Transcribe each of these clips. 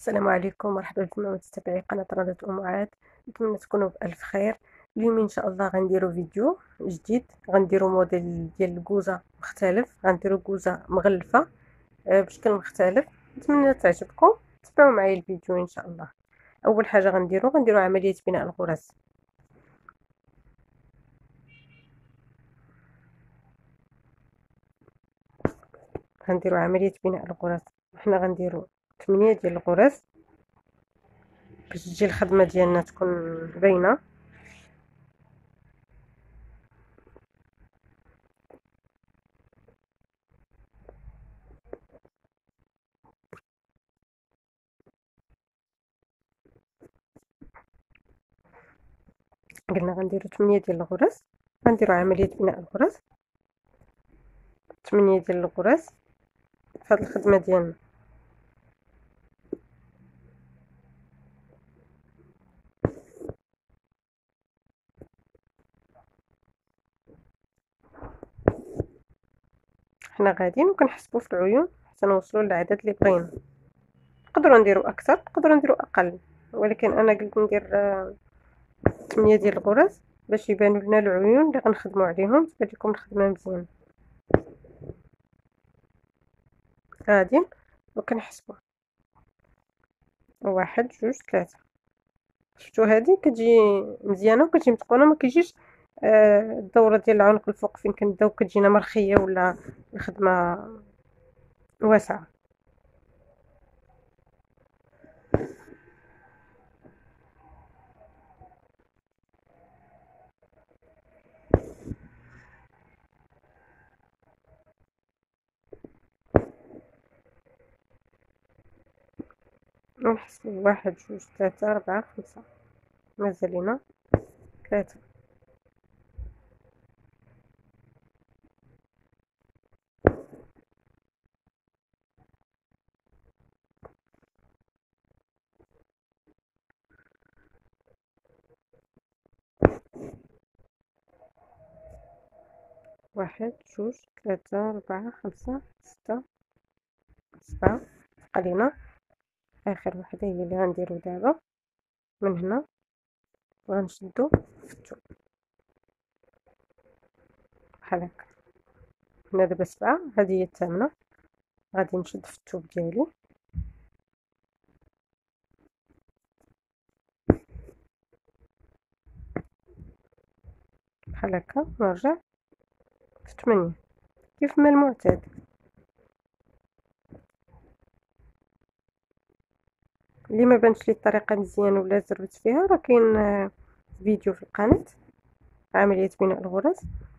السلام عليكم، مرحبا بكم متابعي قناة رندة أمهات. نتمنى تكونوا بألف خير. اليوم إن شاء الله غنديروا فيديو جديد، غنديروا موديل ديال الكوزة مختلف، غنديروا كوزة مغلفة بشكل مختلف. نتمنى تعجبكم، تبعوا معايا الفيديو إن شاء الله. أول حاجة غنديروا عملية بناء الغرز. حنا غنديروا 8 ديال الغرز باش تجي الخدمة ديالنا تكون باينة. قلنا غنديروا 8 ديال الغرز، غنديروا عملية بناء الغرز 8 ديال الغرز في هذه الخدمة ديالنا. حنا غاديين وكنحسبوا في العيون حتى نوصلوا للعدد اللي بغينا. نقدروا نديروا اكثر، نقدروا نديروا اقل، ولكن انا قلت ندير 8 ديال الغرز باش يبانوا لنا العيون اللي غنخدموا عليهم، تبان لكم الخدمه مزيان. غاديين وكنحسبوا 1 2 3. شفتوا هذه كتجي مزيانه وكتجي متقونه، ما كيجيش الدوره ديال العنق الفوق فين كنبداو كتجينا مرخيه ولا الخدمه واسعه. ونحسب 1 2 3 4 5، مازال لينا 3. 1 2 3 4 5 6 7. بقى اخر وحده هي اللي غنديرو دابا. من هنا غنشدو في الثوب بحال هكا. هنا دابا 7، هذه هي الثامنه. غادي نشد في الثوب ديالي بحال هكا، ونرجع في 8 كيف ما المعتاد. اللي ما بانش لي الطريقه مزيان ولا زربت فيها، راه كاين فيديو في القناه عمليه بناء الغرز.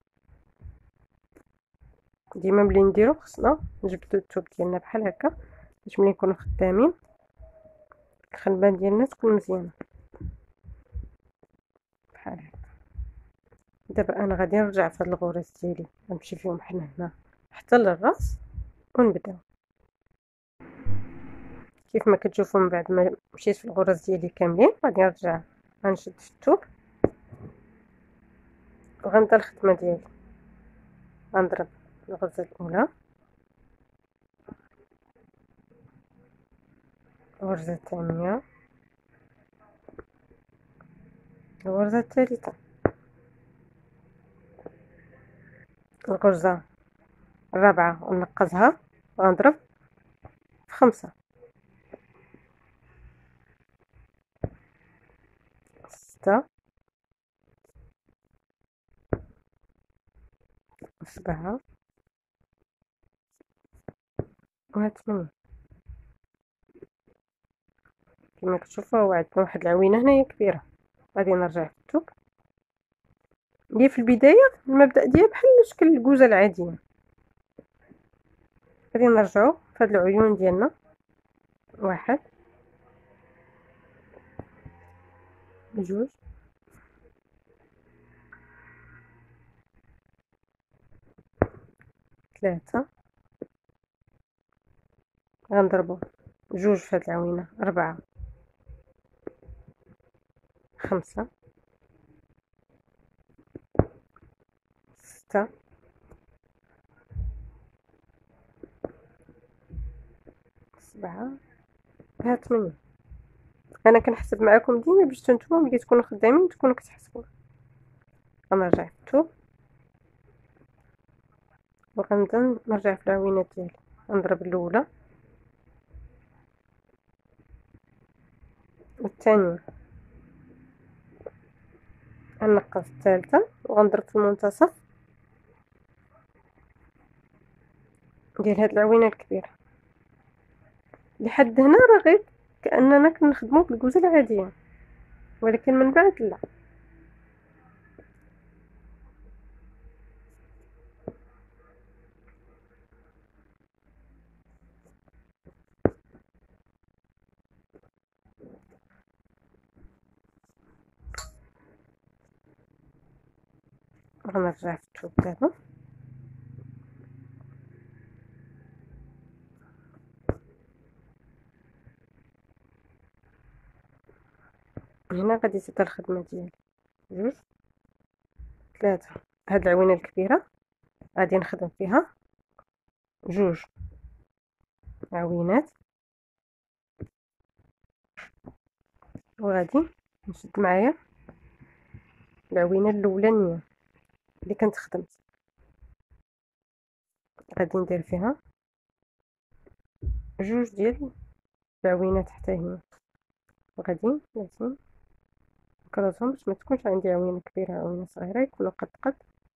ديما ملي نديرو خصنا نجبدو الثوب ديالنا بحال هكا باش ملي نكونو خدامين الخدمه ديالنا تكون مزيانه بحال هكا. دابا انا غادي نرجع في هاد الغرز ديالي، غنمشي فيهم حنا هنا حتى للراس ونبداو. كيف ما كتشوفوا من بعد ما مشيت في الغرز ديالي كاملين، غادي نرجع غنشد في الثوب وغنبدا الخدمه ديالي. غنضرب الغرزه الاولى، الغرزه الثانيه، الغرزه الثالثه، الغرزه الرابعه ونقصها، غنضرب في 5 6 7 و 8. كما كتشوفوا هو عندنا واحد العوينه هنايا كبيره. غادي نرجع في الثوب. هي في البدايه المبدا ديالها بحال شكل الكوزه العاديه. غادي نرجعوا في هاد العيون ديالنا 1 2 3. غنضربوا 2 في هاد العوينه 4 5 6 7 هات مني. انا كنحسب معاكم ديما باش نتوما ملي تكونوا خدامين تكونوا كتحسبوا. غنرجع في الثوب وغنبدا نرجع في العوينات ديالي، نضرب الاولى والثانيه، غنقص الثالثه وغنضرب في المنتصف ديال هاد العوينه الكبيره. لحد هنا راه غير كاننا كنخدموا بالكوزه العاديه، ولكن من بعد لا. غنرجع في الثوب دابا هنا، غادي تبدا الخدمه ديالي. جوج، ثلاثه، هاد العوينه الكبيره غادي نخدم فيها جوج عوينات، وغادي نشد معايا العوينه الاولانيه اللي كنت خدمت، غادي ندير فيها جوج ديال العوينات حتى هي، وغادي لازم نكرزهم باش ما تكونش عندي عوينه كبيره عوينه صغيره، يكونوا قد قد.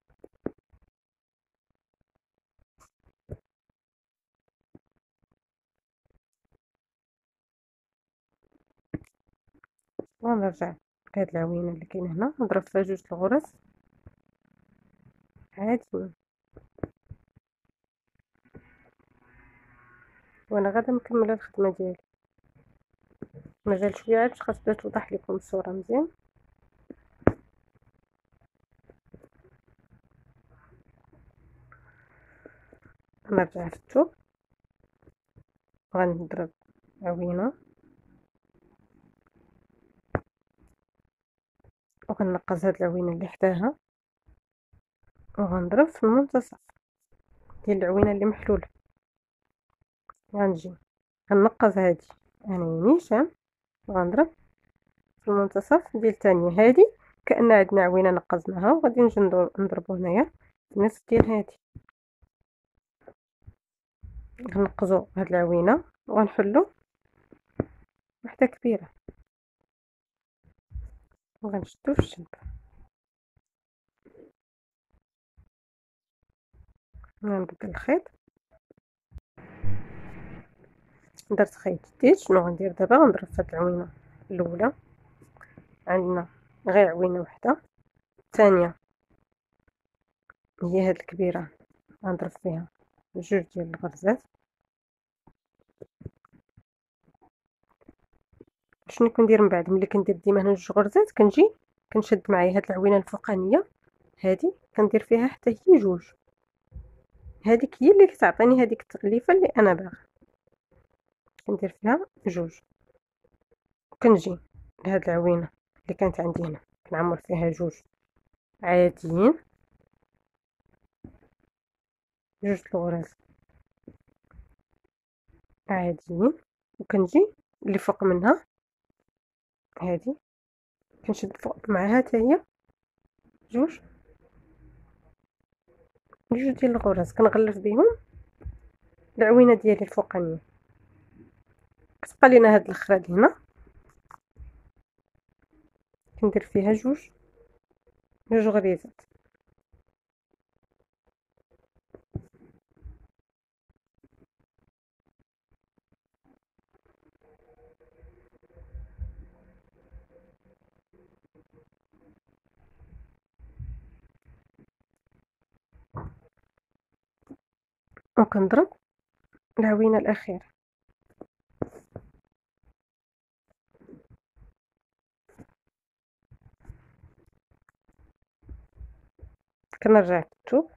ونرجع لهاد العوينه اللي كاينه هنا نضرب فيها جوج الغرز عادي، وانا غادا مكمله الخدمه ديالي. مازال شويه عاد باش خاص توضح لكم الصوره مزيان. نرجع في الثوب وغنضرب عوينه وغنقص هاد العوينه اللي حداها وغنضرب في المنتصف ديال العوينه اللي محلوله. غنجي غنقص هادي يعني نيشان وغنضرب في المنتصف ديال الثانيه هادي، كأن عندنا عوينه نقصناها وغادي نجي نضربو هنايا نص ديال هادي. غنقصو هاد العوينه وغنحلو وحده كبيره وغنشدو في الجنب. غنبدل الخيط، درت خيط جديد. شنو غندير دابا؟ غنضرب في هاد العوينه الاولى، عندنا غير عوينه وحده، الثانيه هي هاد الكبيره غنضرب فيها جوج ديال الغرزات. شنو كندير من بعد؟ ملي كندير ديما هنا جوج غرزات كنجي كنشد معايا هاد العوينه الفوقانيه هادي، كندير فيها حتى هي جوج، هذيك هي اللي كتعطيني هذيك التغليفه اللي انا باغا. كندير فيها جوج وكنجي لهاد العوينه اللي كانت عندي هنا كنعمر فيها جوج عاديين، جوج الغرز عاديين، وكنجي اللي فوق منها هادي كنشد فوق معاها حتى هي جوج ديال الغرز، كنغلف بهم العوينه ديالي الفوقانيه. كتبقى لينا هاد الخراد هنا كندير فيها جوج غريزات. وكنضرب العوينه الاخيره. كنرجع للثوب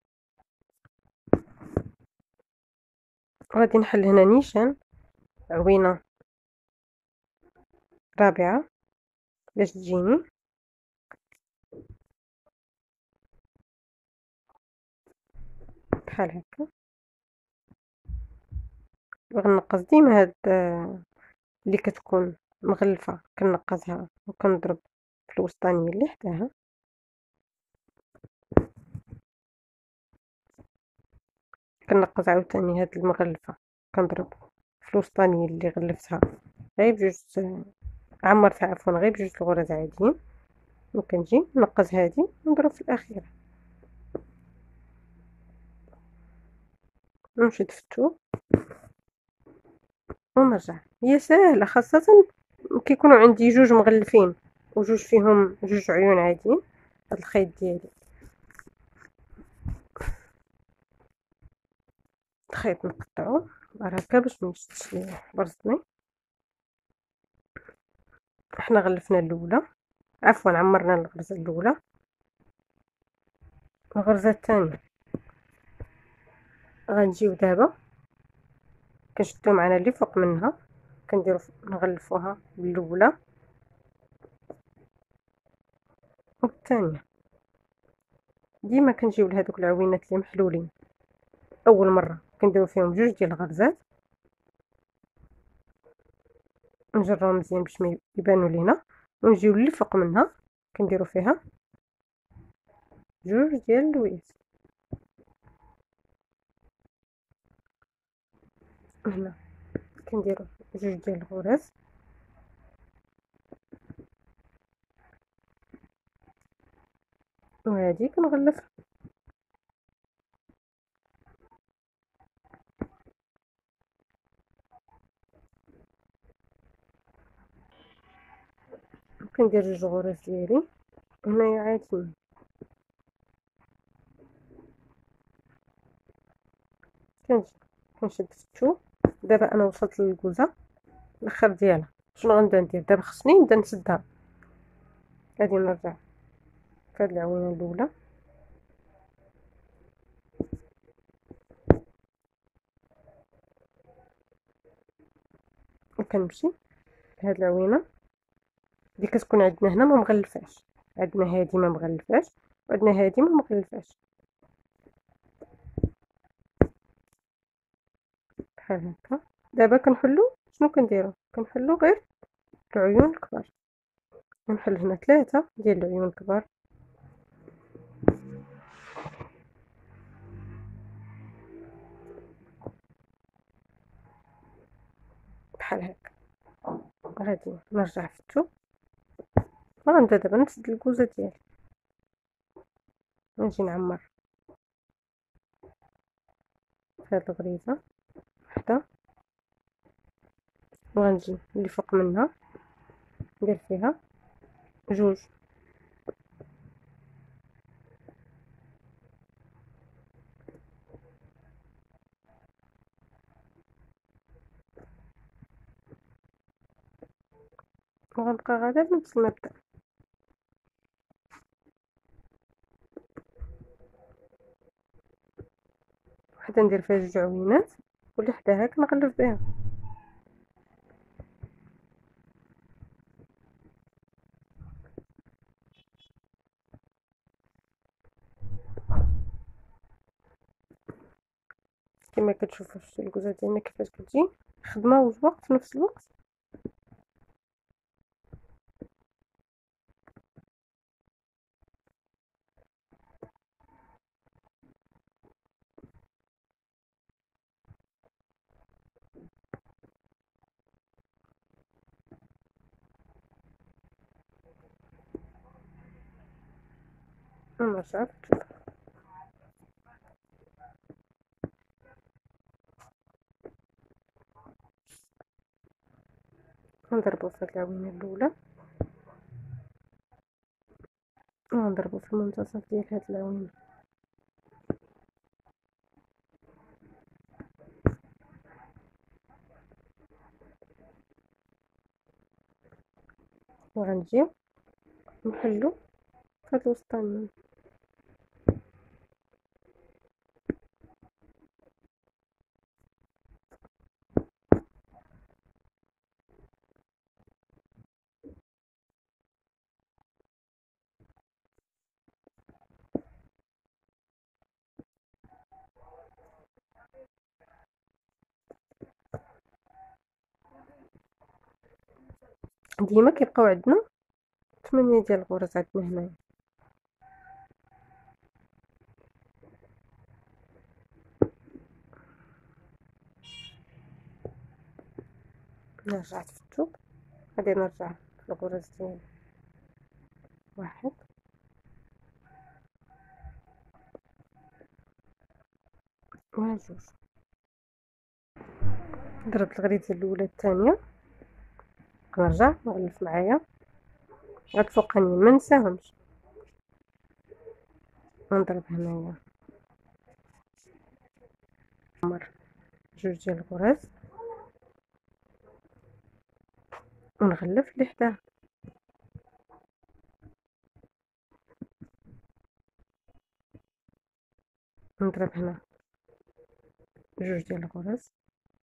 وغادي نحل هنا نيشان عوينه رابعه باش تجيني بحال هكا. وغنقص ديما هاد اللي كتكون مغلفة كنقزها وكنضرب في الوسطانية اللي حداها، كنقز عاوتاني هاد المغلفة كنضرب في الوسطانية اللي غلفتها غير بجوج، عمرتها عفوا غير بجوج الغرز عاديين، وكنجي نقز هادي ونضرب في الأخيرة ونشد في الثوب ونرجع. هي ساهلة خاصة كيكونوا عندي جوج مغلفين وجوج فيهم جوج عيون عاديين. هاد الخيط ديالي الخيط نقطعو هكا باش ميشدش ليا برزني. حنا غلفنا الاولى، عفوا عمرنا الغرزة الاولى. الغرزة الثانية غنجيو دابا كنشدو معنا اللي فوق منها، كنديرو نغلفوها بالاولى والثانية. ديما كنجيو لهادوك العوينات اللي محلولين اول مرة كنديرو فيهم جوج ديال الغرزات، نجرو مزيان باش ما يبانو لينا، ونجيو اللي فوق منها كنديرو فيها جوج ديال الويات. هنا كنديرو جوج ديال الغرز وهادي كنغلف كندير جوج غرز ديالي هنايا عادي. كنجي كنشد في الثوب. دابا انا وصلت للكوزه الاخر ديالها، شنو غنبدا ندير دابا؟ خصني نبدا نسدها. غادي نرجع في هاد العوينه الاولى وكنمشي لهاد العوينه اللي كتكون عندنا هنا ما مغلفاش، عندنا هادي ما مغلفاش وعندنا هادي ما مغلفاش بحال هكا. دابا كنحلو شنو كنديرو؟ كنحلو غير العيون الكبار. كنحل هنا 3 ديال العيون الكبار بحال هكا. غادي نرجع في الثوب وغنبدا دابا نسد الكوزه ديالي، نجي نعمر في هاد الغريزه وحده وغنجي اللي فوق منها ندير فيها جوج. وغنبقى غادا بنفس المبدأ. وحده ندير فيها جوج عوينات واللي حداها كنغلف بها. كما كتشوفوا الكوزه ديالنا كيفاش كتجي خدمه وزواق في نفس الوقت. ونرجع ونضربو في هاد العوينه الاولى ونضربو في المنتصف ديال هاد العوينه وغنجيو نحلو في هاد الوسطانيين. ديما كيبقاو عندنا 8 ديال الغرز عندنا هنايا. رجعت في الثوب، غادي نرجع في الغرز ديالي، 1 و 2. ضربت الغريزه الاولى الثانيه، نرجع نغلف معايا هاد الفوقانيين ما ننساهمش، ونضرب هنايا مر 2 ديال الغرز ونغلف اللي حداه، نضرب هنا 2 ديال الغرز.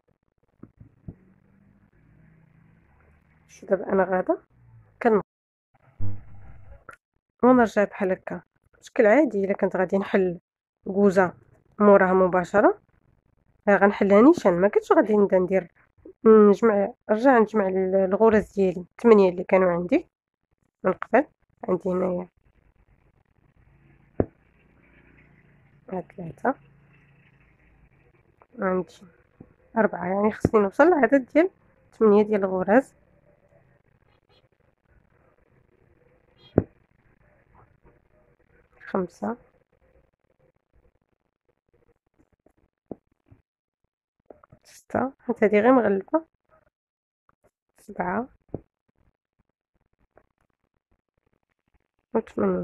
شو دابا انا غادا ونرجع بحال هكا بشكل عادي. الا كنت غادي نحل كوزه موراها مباشره غنحلها نيشان، ما كنتش غادي نبدا ندير نجمع الغرز ديالي 8 اللي كانوا عندي من قبل. عندي هنايا هاد 3، عندي 4، يعني خصني نوصل لعدد ديال 8 ديال الغرز. خمسة، 6، حيت هادي غير مغلفة. 7 و 8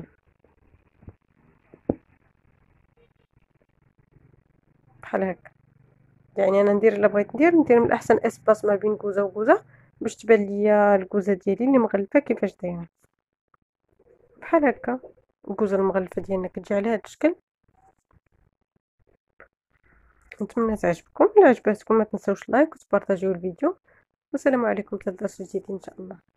بحال هكا. يعني انا ندير الا بغيت ندير من الاحسن اسباس ما بين كوزه وكوزه باش تبان ليا الكوزه ديالي اللي مغلفه كيفاش دايره بحال هكا. الكوزه المغلفه ديالنا كتجي على هذا الشكل. نتمنى تعجبكم، الا عجبتكم ما تنساوش لايك وتبارطاجيو الفيديو، والسلام عليكم، 3 درس جديدين ان شاء الله.